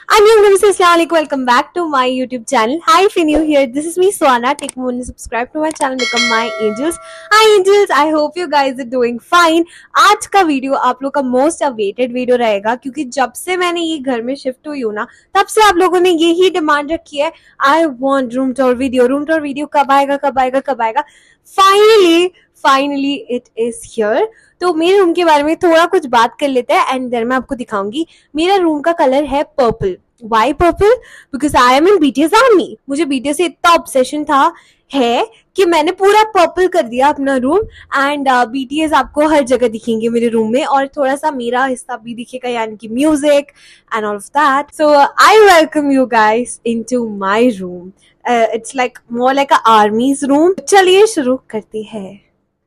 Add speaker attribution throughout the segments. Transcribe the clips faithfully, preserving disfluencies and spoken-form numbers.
Speaker 1: I'm your name is Welcome back to my YouTube channel. Hi, if you're new here, this is me Swana. Take a moment to subscribe to my channel, become my angels. Hi angels, I hope you guys are doing fine. आज का video आप लोग का most awaited video रहेगा क्योंकि जब से मैंने ये घर में शिफ्ट हुई हूँ ना, तब से आप लोगों ने यही डिमांड रखी है, I want room tour video. Room tour video कब आएगा कब आएगा कब आएगा finally finally it is here. तो मेरे रूम के बारे में थोड़ा कुछ बात कर लेते हैं एंड देन मैं आपको दिखाऊंगी. मेरा रूम का कलर है purple. Why purple? Because I am in BTS army. मुझे बीटीएस से इतना ऑब्सेशन था है कि मैंने पूरा पर्पल कर दिया अपना रूम एंड बीटीएस आपको हर जगह दिखेंगे मेरे रूम में और थोड़ा सा मेरा हिस्सा भी दिखेगा यानी कि music and all of that. So I welcome you guys into my room. It's like more like a army's room. चलिए शुरू करते हैं.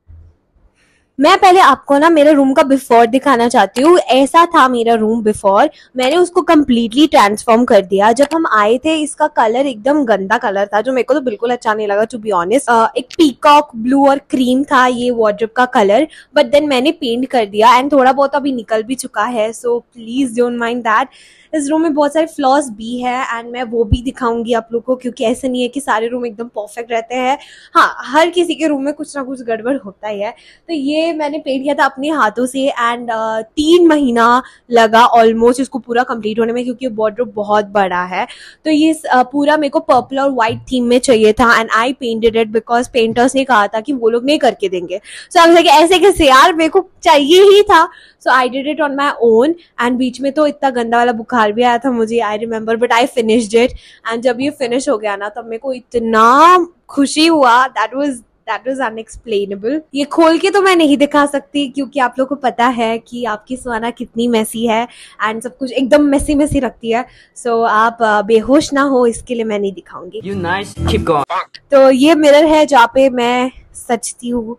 Speaker 1: मैं पहले आपको ना मेरे रूम का बिफोर दिखाना चाहती हूँ. ऐसा था मेरा रूम बिफोर. मैंने उसको कम्प्लीटली ट्रांसफॉर्म कर दिया. जब हम आए थे इसका कलर एकदम गंदा कलर था जो मेरे को तो बिल्कुल अच्छा नहीं लगा टू बी ऑनेस्ट. एक पीकॉक ब्लू और क्रीम था ये वार्डरोब का कलर, बट देन मैंने पेंट कर दिया एंड थोड़ा बहुत अभी निकल भी चुका है. So please don't mind that. इस रूम में बहुत सारे फ्लॉज भी है एंड मैं वो भी दिखाऊंगी आप लोगों को क्योंकि ऐसा नहीं है कि सारे रूम एकदम परफेक्ट रहते हैं. हाँ, हर किसी के रूम में कुछ ना कुछ गड़बड़ होता ही है. तो ये मैंने पेंट किया था अपने हाथों से एंड uh, तीन महीना लगा ऑलमोस्ट इसको पूरा कंप्लीट होने में क्योंकि वार्डरोब बहुत बड़ा है. तो ये uh, पूरा मेरे को पर्पल और व्हाइट थीम में चाहिए था and I painted it because painters ने कहा था कि वो लोग नहीं करके देंगे. सो so, ऐसे कैसे यार, मेरे को चाहिए ही था. So I did it on my own and बीच में तो इतना गंदा वाला बुखार भी आया था मुझे, I remember, but I finished it. And जब ये फिनिश हो गया ना तब मेरे को इतना खुशी हुआ. That was that was unexplainable. ये खोल के तो मैं नहीं दिखा सकती क्योंकि आप लोगों को पता है कि आपकी स्वाना कितनी मैसी है एंड सब कुछ एकदम मैसी मैसी रखती है. सो so, आप बेहोश ना हो इसके लिए मैं नहीं दिखाऊंगी.
Speaker 2: You nice, keep going.
Speaker 1: तो ये मिरर है जहाँ पे मैं सजती हूँ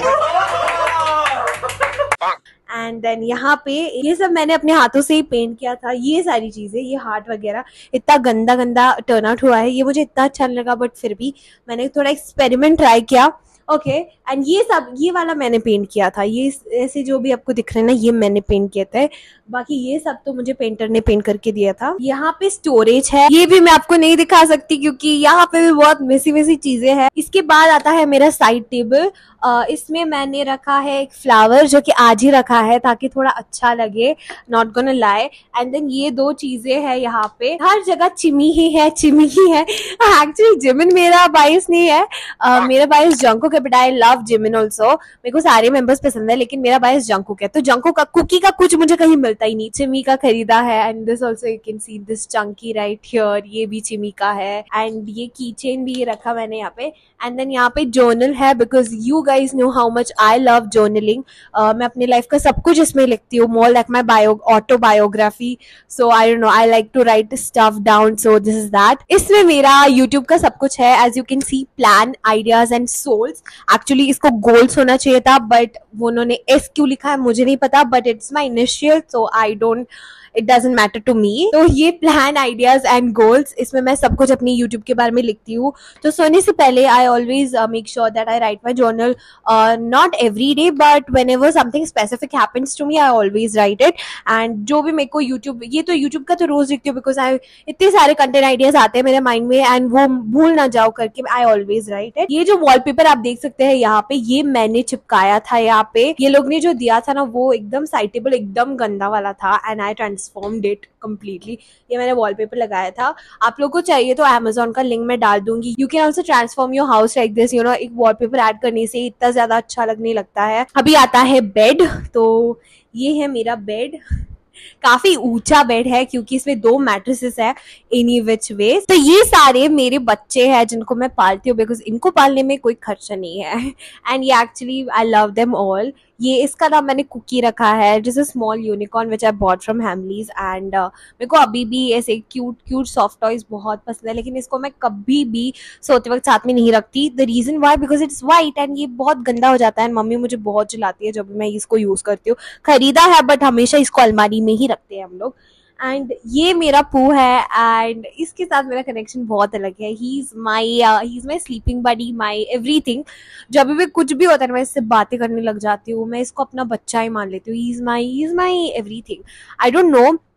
Speaker 1: एंड देन यहाँ पे ये सब मैंने अपने हाथों से ही पेंट किया था. ये सारी चीजें, ये हार्ट वगैरह इतना गंदा गंदा टर्न आउट हुआ है. ये मुझे इतना अच्छा नहीं लगा बट फिर भी मैंने थोड़ा एक्सपेरिमेंट ट्राई किया. ओके okay, एंड ये सब ये वाला मैंने पेंट किया था. ये ऐसे जो भी आपको दिख रहे हैं ना ये मैंने पेंट किए थे. बाकी ये सब तो मुझे पेंटर ने पेंट करके दिया था. यहाँ पे स्टोरेज है, ये भी मैं आपको नहीं दिखा सकती क्योंकि यहाँ पे भी बहुत मेसी मेसी चीजें हैं. इसके बाद आता है मेरा साइड टेबल. इसमें मैंने रखा है एक फ्लावर जो कि आज ही रखा है ताकि थोड़ा अच्छा लगे, not gonna lie. And then ये दो चीजें है यहाँ पे. हर जगह चिमी ही है चिमी ही है. एक्चुअली जिमिन मेरा बाइस नहीं है. uh, मेरा बाइस जंकुक है but I love Jimin also. मेरे को सारे मेंबर्स पसंद है लेकिन मेरा बाइस जंकुक है. तो जंकुक का कुकी का कुछ मुझे कहीं मिलता ही नहीं. चिमी का खरीदा है and this also you can see this chunky right here. ये भी चिमी का है एंड ये की चेन भी रखा मैंने यहाँ पे. एंड देन यहाँ पे जर्नल है because you guys know how much I love journaling. मैं अपनी लाइफ का सब कुछ इसमें लिखती हूँ, more like my bio autobiography. So I don't know, I like to write stuff down. So this is that. इसमें मेरा यूट्यूब का सब कुछ है. As you can see plan, ideas and souls. Actually इसको गोल्स होना चाहिए था बट वो उन्होंने एस क्यों लिखा है मुझे नहीं पता, but it's my initial so I don't it doesn't matter to me. तो ये प्लान, आइडियाज एंड गोल्स, इसमें मैं सब कुछ अपनी यूट्यूब के बारे में लिखती हूँ. तो सोने से पहले I always make sure that I write my journal, not every day but whenever something specific happens to me I always write it. And जो भी मेरे को यूट्यूब, ये तो यूट्यूब का तो रोज लिखती हूँ बिकॉज आई इतने सारे कंटेंट आइडियाज आते हैं मेरे माइंड में एंड वो भूल ना जाओ करके आई ऑलवेज राइट इट. ये जो वॉलपेपर आप देख सकते हैं यहाँ पे, ये मैंने चिपकाया था यहाँ पे. ये लोग ने जो दिया था ना वो एकदम साइटेबल एकदम गंदा वाला था and I transformed it completely. ये मैंने वॉलपेपर लगाया था. आप लोगों को चाहिए तो Amazon का लिंक मैं डाल दूंगी. You can also transform your house like this. You know, एक वॉलपेपर ऐड करने से इतना ज्यादा अच्छा लगने लगता है. अभी आता है बेड. तो ये है मेरा बेड. काफी ऊंचा बेड है क्योंकि इसमें दो मैट्रेसेस है एनी विच वे. तो ये सारे मेरे बच्चे हैं जिनको मैं पालती हूँ बिकॉज इनको पालने में कोई खर्चा नहीं है एंड ये actually I love them all. ये इसका नाम मैंने कुकी रखा है, जिस a small unicorn which I bought from Hamleys. And मेरे को अभी भी ऐसे क्यूट क्यूट सॉफ्ट टॉयज बहुत पसंद है लेकिन इसको मैं कभी भी सोते वक्त साथ में नहीं रखती. The reason why because it's white and ये बहुत गंदा हो जाता है. मम्मी मुझे बहुत चिल्लाती है जब मैं इसको यूज करती हूँ. खरीदा है बट हमेशा इसको अलमारी में ही रखते हैं हम लोग. एंड ये मेरा पू है एंड इसके साथ मेरा कनेक्शन बहुत अलग है. He is my he is my sleeping buddy, my everything. जब भी कुछ भी होता है मैं इससे बातें करने लग जाती हूँ. मैं इसको अपना बच्चा ही मान लेती हूँ. He is my he is my everything. I don't know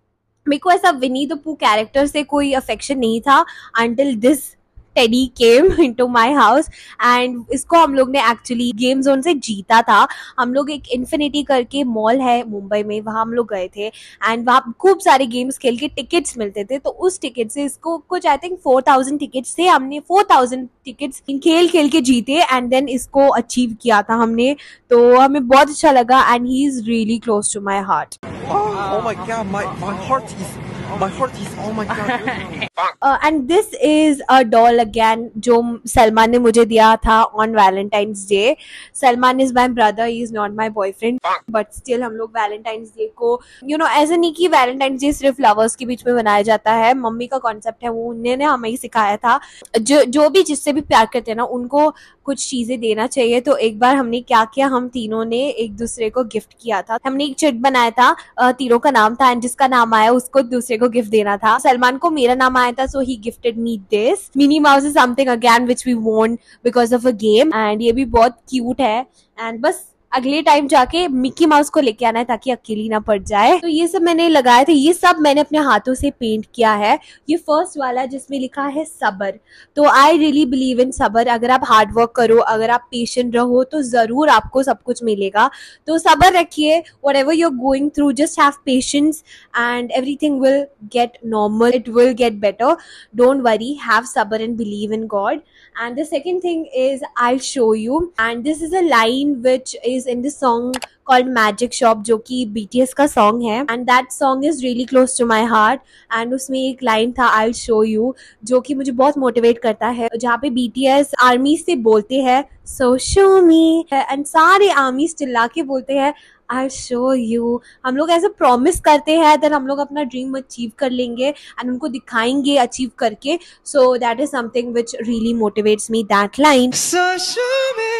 Speaker 1: मेरे को ऐसा विनी द पू कैरेक्टर से कोई अफेक्शन नहीं था until this teddy came into my house and इसको हम लोग ने एक्चुअली गेम जोन से जीता था। हम लोग एक इन्फिनिटी करके मॉल है मुंबई में, वहां हम लोग गए थे एंड वहां खूब सारे गेम्स खेल के टिकट्स मिलते थे, तो उस टिकट से इसको कुछ I think four thousand tickets थे, हमने फोर थाउजेंड टिकट्स खेल खेल के जीते एंड देन इसको अचीव किया था हमने, तो हमें बहुत अच्छा लगा and he is really close to my heart.
Speaker 2: Oh my god, my my heart is my heart is oh my god.
Speaker 1: And this is a doll again जो सलमान ने मुझे दिया था on Valentine's day. Salman is my brother, he is not my boyfriend, but still हम लोग Valentine's day को you know ऐसा नहीं कि वैलेंटाइंस डे सिर्फ लवर्स के बीच में बनाया जाता है, मम्मी का कॉन्सेप्ट है, वो उन्होंने हमें ही सिखाया था। जो जो भी जिससे भी प्यार करते हैं ना उनको कुछ चीजें देना चाहिए। तो एक बार हमने क्या किया, हम तीनों ने एक दूसरे को गिफ्ट किया था, हमने एक चिट बनाया था, तीनों का नाम था एंड जिसका नाम आया उसको दूसरे को गिफ्ट देना था। सलमान को मेरा नाम आया था, so he gifted me this. Minnie Mouse is something again which we won because of a game and ये भी बहुत cute है and बस अगले टाइम जाके मिक्की माउस को लेके आना है ताकि अकेली ना पड़ जाए। तो ये सब मैंने लगाए थे, ये सब मैंने अपने हाथों से पेंट किया है। ये फर्स्ट वाला जिसमें लिखा है सबर, तो आई रियली बिलीव इन सबर। अगर आप हार्ड वर्क करो, अगर आप पेशेंट रहो तो जरूर आपको सब कुछ मिलेगा। तो सबर रखिए, whatever you are going through just have patience and everything will get normal, it will get better, don't worry, have सबर and believe in God. And the second thing is I'll show you, and this is a line which is in the song called Magic Shop जो कि B T S का song है and that song is really close to my heart and उसमें एक line था I'll show you जो कि मुझे बहुत motivate करता है, जहाँ पे B T S आर्मी से बोलते हैं so show me and सारे आर्मीज चिल्ला के बोलते हैं I'll show you। हम लोग ऐसे प्रॉमिस करते हैं देन हम लोग अपना ड्रीम अचीव कर लेंगे एंड उनको दिखाएंगे अचीव करके। So that is something which really motivates me, that line.
Speaker 2: So show me,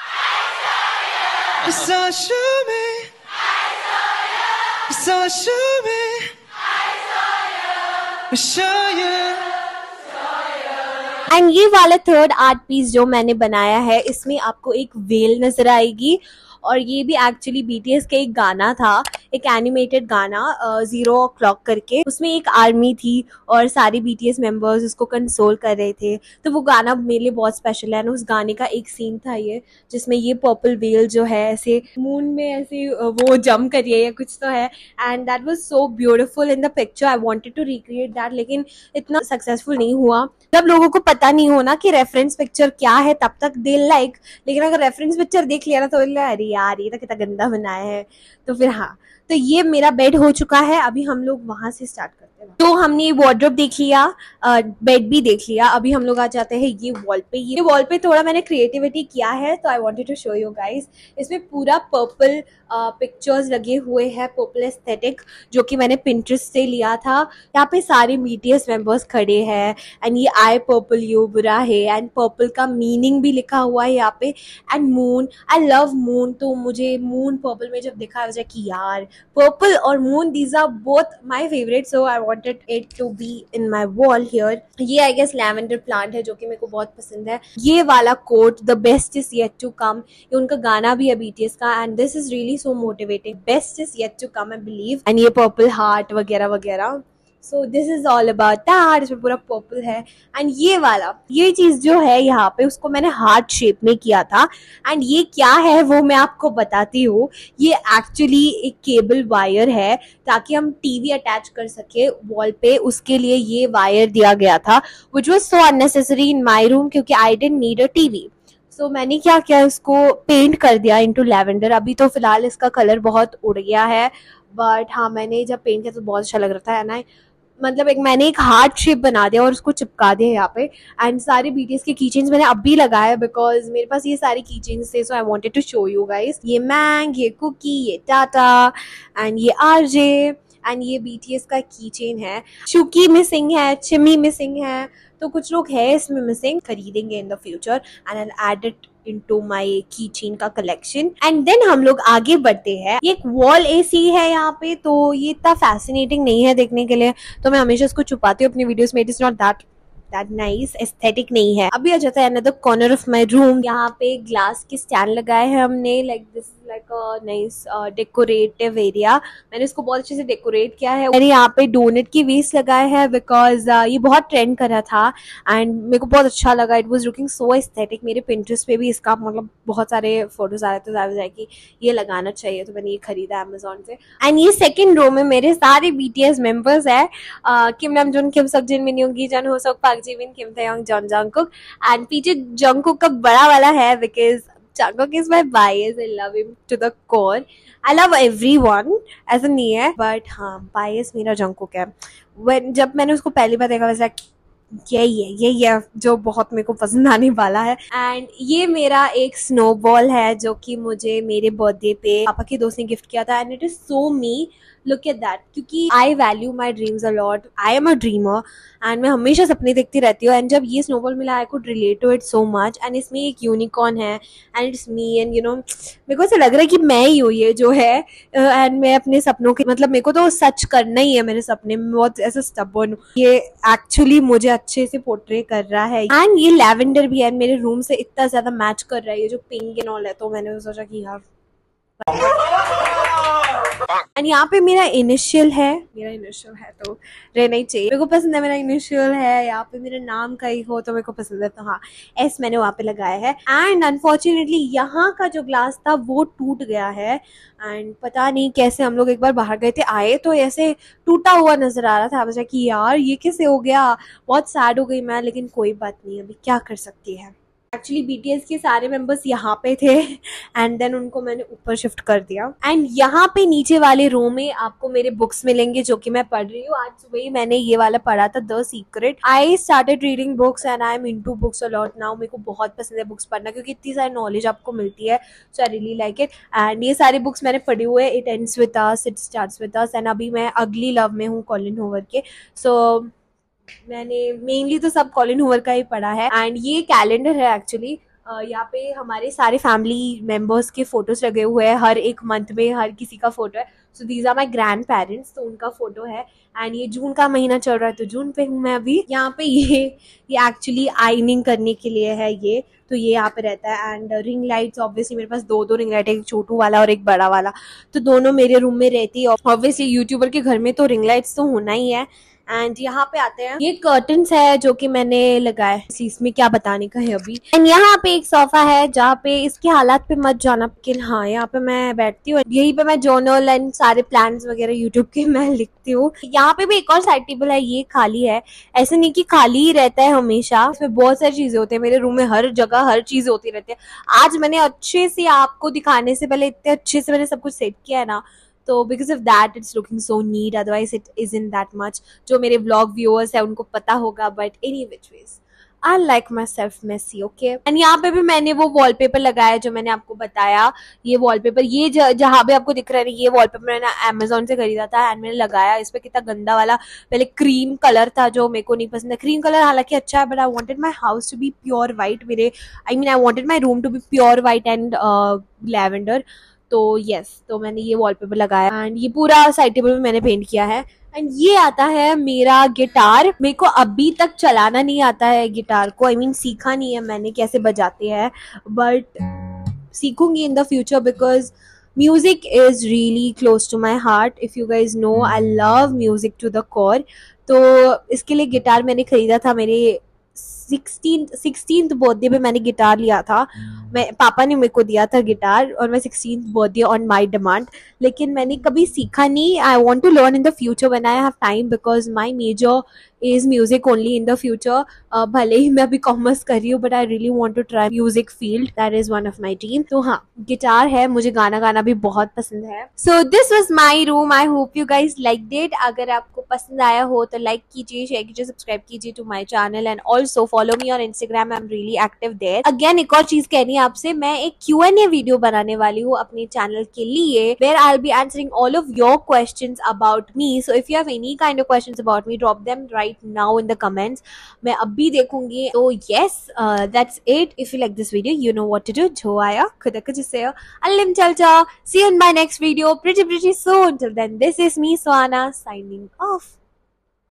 Speaker 2: so show me, so show me, show you।
Speaker 1: And ये वाला थर्ड आर्ट पीस जो मैंने बनाया है इसमें आपको एक वेल नजर आएगी और ये भी एक्चुअली बीटीएस का एक गाना था, एक एनिमेटेड गाना जीरो ओ क्लॉक करके, उसमें एक आर्मी थी और सारे बीटीएस मेंबर्स उसको कंसोल कर रहे थे, तो वो गाना मेरे लिए बहुत स्पेशल है। उस गाने का एक सीन था ये जिसमें ये पर्पल वेल जो है ऐसे मून में ऐसे वो जंप कर रही है या कुछ तो है and that was so beautiful in the picture. I wanted to recreate that लेकिन इतना सक्सेसफुल नहीं हुआ। जब लोगों को पता नहीं हो ना कि रेफरेंस पिक्चर क्या है तब तक दे लाइक, लेकिन अगर रेफरेंस पिक्चर देख लिया ना तो अरे यार ये तो कितना गंदा बनाया है, तो फिर हाँ। तो ये मेरा बेड हो चुका है, अभी हम लोग वहां से स्टार्ट करते हैं। तो हमने वार्डरोब देख लिया, बेड भी देख लिया, अभी हम लोग आ जाते हैं ये वॉल पे। ये वॉल पे थोड़ा मैंने क्रिएटिविटी किया है तो I wanted to show you guys. इसमें पूरा पर्पल पिक्चर्स लगे हुए हैं, पर्पल एस्थेटिक जो कि मैंने पिंटरेस्ट से लिया था। यहाँ पे सारे बीटीएस मेंबर्स खड़े हैं एंड ये आई पर्पल यू बुरा है एंड पर्पल का मीनिंग भी लिखा हुआ है यहाँ पे and moon, I love moon. तो मुझे मून पर्पल में जब देखा मुझे कि यार पर्पल और moon these are both my favourite, so I wanted it to be in my wall here. ये आई गेस लैवेंडर प्लांट है जो कि मेरे को बहुत पसंद है। ये वाला quote the best is yet to come, ये उनका गाना भी है बीटीएस का and this is really so motivating, best is yet to come I believe। and ये purple heart वगैरह वगैरह, so this is all about that। इसमें पूरा पर्पल है एंड ये वाला ये चीज जो है यहाँ पे उसको मैंने हार्ट शेप में किया था एंड ये क्या है वो मैं आपको बताती हूँ। ये एक्चुअली एक केबल वायर है ताकि हम टीवी अटैच कर सके वॉल पे, उसके लिए ये वायर दिया गया था which was so unnecessary in my room क्योंकि I didn't need a T V। So so, मैंने क्या किया इसको पेंट कर दिया इनटू लैवेंडर। अभी तो फिलहाल इसका कलर बहुत उड़ गया है बट हाँ मैंने जब पेंट किया तो बहुत अच्छा लग रहा था एंड आई मतलब एक मैंने एक हार्ट शेप बना दिया और उसको चिपका दिया यहाँ पे एंड सारे बीटीएस के कीचेन्स मैंने अब भी लगाया बिकॉज मेरे पास ये सारे कीचेन्स थे, so I wanted to show you guys. ये मैंग, ये कुकी, ये टाटा एंड ये आरजे एंड ये बीटीएस का कीचेन है। शुकी मिसिंग है, चिमी मिसिंग है, तो कुछ लोग है इसमें मिसिंग, खरीदेंगे in the future and I add it into my keychain का कलेक्शन। एंड देन हम लोग आगे बढ़ते हैं। ये एक वॉल एसी है यहाँ पे, तो ये इतना फैसिनेटिंग नहीं है देखने के लिए, तो मैं हमेशा इसको छुपाती हूँ अपनी वीडियोस में। It is not that that nice, aesthetic नहीं है। अभी आ जाता है another corner of my room. यहाँ पे ग्लास के स्टैंड लगाए हैं हमने, like this like a nice decorative area. मैंने इसको बहुत अच्छे से डेकोरेट किया है। मैंने यहाँ पे डोनेट की वेस्ट लगाए हैं बिकॉज uh, ये बहुत ट्रेंड कर रहा था एंड मेरे को बहुत अच्छा लगा। It was looking so aesthetic. मेरे पिंटरेस्ट पे भी इसका मतलब बहुत सारे फोटोज आ रहे थे, ज़्यादा जाए कि ये लगाना चाहिए, तो मैंने ये खरीदा अमेजोन से। एंड ये सेकंड रो में मेरे सारे बीटीएस मेंबर्स है, किम नाम जुन, किम सक जिन, मिन योंगी, Jung Hoseok, Park Jimin, Kim Taehyung, Jeon Jungkook. And पीछे जंगकुक का बड़ा वाला है because Jungkook is my bias. I love him to the core. I love everyone, ऐसा नहीं है, but हाँ bias मेरा Jungkook है। When जब मैंने उसको पहली बार देखा वैसे यही है यही है जो बहुत मेरे को पसंद आने वाला है। एंड ये मेरा एक स्नोबॉल है जो कि मुझे मेरे बर्थडे पे पापा के दोस्त ने गिफ्ट किया था and it is so me. Look at that, क्योंकि I value my dreams a lot. I am a dreamer and मैं हमेशा सपने देखती रहती हूँ। एंड जब ये स्नोबॉल मिला I could relate to it so much. And इसमें एक यूनिकॉर्न है and it's me and you know मेरे को ऐसा लग रहा है कि मैं ही हूँ ये जो है। एंड uh, मैं अपने सपनों के मतलब मेरे को तो सच करना ही है मेरे सपने में। बहुत ऐसा स्टबर्न हूँ। ये एक्चुअली मुझे अच्छे से पोर्ट्रे कर रहा है। एंड ये लैवेंडर भी है, मेरे रूम से इतना ज्यादा मैच कर रहा है ये जो पिंक एंड ऑल है, तो मैंने सोचा कि यार। एंड यहाँ पे मेरा इनिशियल है, मेरा इनिशियल है तो रहना ही चाहिए। मेरे को पसंद है मेरा इनिशियल है। यहाँ पे मेरे नाम का ही हो तो मेरे को पसंद है, तो हाँ एस मैंने वहाँ पे लगाया है। एंड अनफॉर्चुनेटली यहाँ का जो ग्लास था वो टूट गया है एंड पता नहीं कैसे। हम लोग एक बार बाहर गए थे, आए तो ऐसे टूटा हुआ नजर आ रहा था। बचा कि यार ये कैसे हो गया, बहुत सैड हो गई मैं, लेकिन कोई बात नहीं, अभी क्या कर सकती है। एक्चुअली बीटीएस के सारे मेंबर्स यहाँ पे थे एंड देन उनको मैंने ऊपर शिफ्ट कर दिया। एंड यहाँ पे नीचे वाले रो में आपको मेरे बुक्स मिलेंगे जो कि मैं पढ़ रही हूँ। आज सुबह ही मैंने ये वाला पढ़ा था, the secret. I started reading books and I am into books a lot now. मेरे को बहुत पसंद है बुक्स पढ़ना क्योंकि इतनी सारी नॉलेज आपको मिलती है, so I really like it. And ये सारी बुक्स मैंने पढ़ी हुए है। It ends with us, it starts with us and अभी मैं अगली लव में हूँ कॉलिन हूवर के। सो so, मैंने मेनली तो सब कॉलिन हूवर का ही पढ़ा है। एंड ये कैलेंडर है एक्चुअली। Uh, यहाँ पे हमारे सारे फैमिली मेंबर्स के फोटोज लगे हुए हैं, हर एक मंथ में हर किसी का फोटो है। So these are my grandparents, तो उनका फोटो है। एंड ये जून का महीना चल रहा है तो जून पे हूँ मैं अभी। यहाँ पे ये ये एक्चुअली आइनिंग करने के लिए है ये, तो ये यहाँ पे रहता है। एंड रिंग लाइट्स ऑब्वियसली मेरे पास दो दो रिंग लाइट है, एक छोटू वाला और एक बड़ा वाला, तो दोनों मेरे रूम में रहती है। ऑब्वियसली यूट्यूबर के घर में तो रिंग लाइट्स तो होना ही है। एंड यहाँ पे आते हैं, ये कर्टन्स है जो कि मैंने लगाए, इसमें क्या बताने का है अभी। एंड यहाँ पे एक सोफा है जहाँ पे इसके हालात पे मत जाना, लेकिन हाँ यहाँ पे मैं बैठती हूँ, यहीं पे मैं जर्नल एंड सारे प्लान्स वगैरह यूट्यूब के मैं लिखती हूँ। यहाँ पे भी एक और साइड टेबल है, ये खाली है। ऐसे नहीं कि खाली ही रहता है हमेशा, इसमें बहुत सारी चीजें होती है। मेरे रूम में हर जगह हर चीज होती रहती है। आज मैंने अच्छे से आपको दिखाने से पहले इतने अच्छे से मैंने सब कुछ सेट किया है ना, तो because of that it's looking so neat, otherwise it is in that much. जो मेरे व्लॉग व्यूअर्स है उनको पता होगा, but any which ways I like myself messy, okay. And यहाँ पे भी मैंने वो वॉलपेपर लगाया जो मैंने आपको बताया। ये वॉलपेपर, ये जहाँ पे आपको दिख रहा है, ये वॉलपेपर मैंने अमेजोन से खरीदा था एंड मैंने लगाया। इस पे कितना गंदा वाला पहले क्रीम कलर था जो मेरे को नहीं पसंद है। क्रीम कलर हालांकि अच्छा है, but I wanted my house to be pure white. मेरे I mean I wanted my room to be pure white and lavender. तो यस yes, तो मैंने ये वॉलपेपर लगाया एंड ये पूरा साइड टेबल में मैंने पेंट किया है। एंड ये आता है मेरा गिटार। मेरे को अभी तक चलाना नहीं आता है गिटार को, आई I मीन mean, सीखा नहीं है मैंने कैसे बजाते हैं, बट सीखूंगी in the future because music is really close to my heart. If you guys know I love music to the core. तो इसके लिए गिटार मैंने खरीदा था मेरे सिक्सटीन्थ सिक्सटीन्थ बर्थडे पे मैंने गिटार लिया था। मैं पापा ने मेरे को दिया था गिटार और मैं sixteenth birthday on my demand, लेकिन मैंने कभी सीखा नहीं। I want to learn in the future when I have time because my major is music only in the future. भले ही मैं अभी कॉमर्स कर रही हूँ, but I really want to try music field, that is one of my dream. तो हाँ guitar है, मुझे गाना गाना भी बहुत पसंद है। So this was my room, I hope you guys liked it. अगर आपको पसंद आया हो तो लाइक कीजिए, शेयर कीजिए, सब्सक्राइब कीजिए to my channel and also follow me on Instagram, I am really active there. Again एक और चीज कहनी है आपसे, मैं एक क्यू एंड ए वीडियो बनाने वाली हूँ अपने चैनल के लिए, where I will be answering all of your questions about me. So if you have any kind of questions about me, drop them right now in the comments, मैं अभी देखूंगी। तो yes, that's it. If you like this video, you know what to do. जो आया खुदा कुछ से अल्लिम चल जा। See you in my next video pretty pretty soon. Till then, this is me Suhana signing off.